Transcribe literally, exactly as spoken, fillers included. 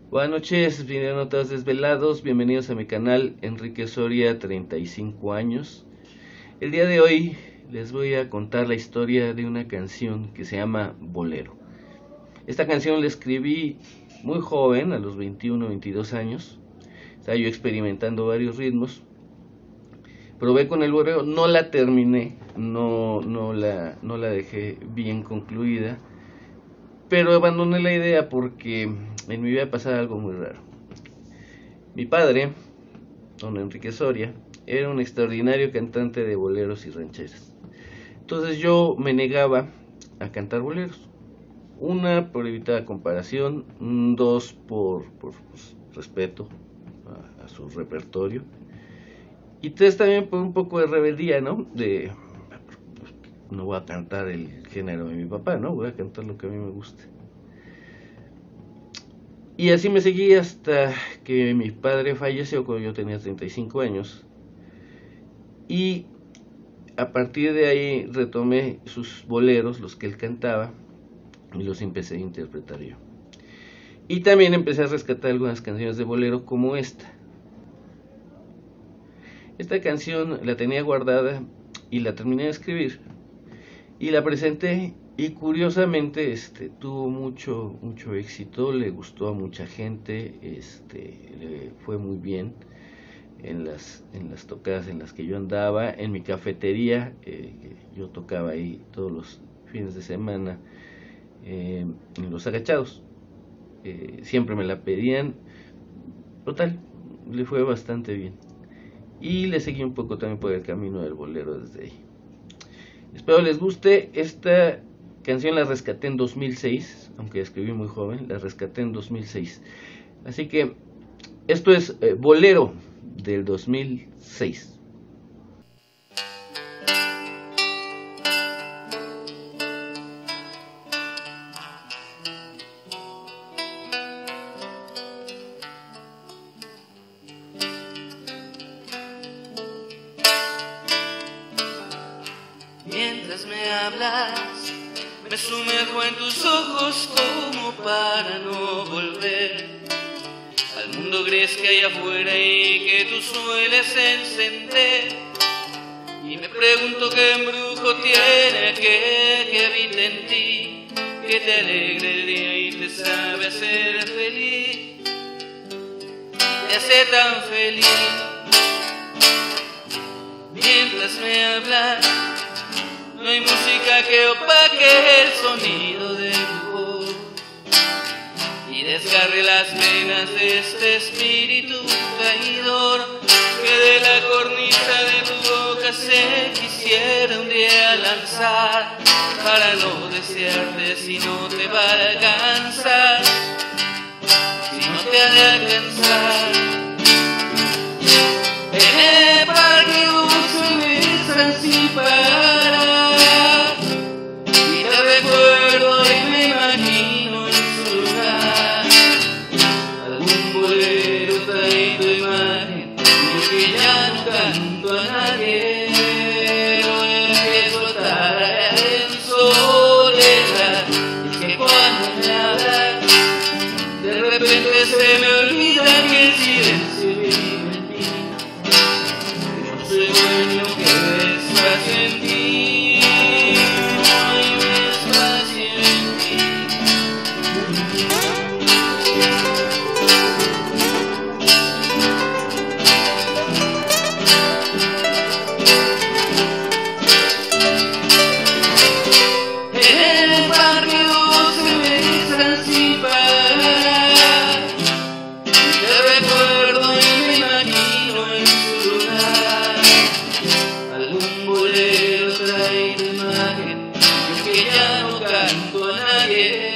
Buenas noches, notas desvelados, bienvenidos a mi canal Enrique Soria, treinta y cinco años. El día de hoy les voy a contar la historia de una canción que se llama Bolero. Esta canción la escribí muy joven, a los veintiuno, veintidós años. Estaba yo experimentando varios ritmos. Probé con el bolero, no la terminé, no, no, la, no la dejé bien concluida, pero abandoné la idea porque en mi vida pasaba algo muy raro. Mi padre, don Enrique Soria, era un extraordinario cantante de boleros y rancheras. Entonces yo me negaba a cantar boleros. Una, por evitar comparación. Dos, por, por pues, respeto a, a su repertorio. Y tres, también por un poco de rebeldía, ¿no? De, no voy a cantar el género de mi papá, ¿no? Voy a cantar lo que a mí me guste. Y así me seguí hasta que mi padre falleció cuando yo tenía treinta y cinco años. Y a partir de ahí retomé sus boleros, los que él cantaba, y los empecé a interpretar yo. Y también empecé a rescatar algunas canciones de bolero como esta. Esta canción la tenía guardada y la terminé de escribir. Y la presenté y curiosamente este, tuvo mucho, mucho éxito, le gustó a mucha gente, este, le fue muy bien en las, en las tocadas en las que yo andaba, en mi cafetería, eh, yo tocaba ahí todos los fines de semana, eh, en Los Agachados, eh, siempre me la pedían, total, le fue bastante bien. Y le seguí un poco también por el camino del bolero desde ahí. Espero les guste. Esta canción la rescaté en dos mil seis, aunque la escribí muy joven, la rescaté en dos mil seis. Así que esto es eh, Bolero del dos mil seis. Mientras me hablas, me sumerjo en tus ojos como para no volver al mundo gris que hay afuera y que tú sueles encender. Y me pregunto qué embrujo tiene aquel que habita en ti, que te alegre el día y te sabe hacer feliz, y te hace tan feliz. Mientras me hablas, no hay música que opaque el sonido de tu voz y desgarre las venas de este espíritu traidor que de la cornisa de tu boca se quisiera un día lanzar para no desearte si no te va a alcanzar, si no te ha de alcanzar. En el parque dulce me besan sin parar. Canto a nadie, no empiezo a estar en soledad. Es que cuando me hablas, de repente se me olvida que el silencio vive en mí, que no soy dueño, que ves espacio en ti, no hay espacio en ti. Yeah.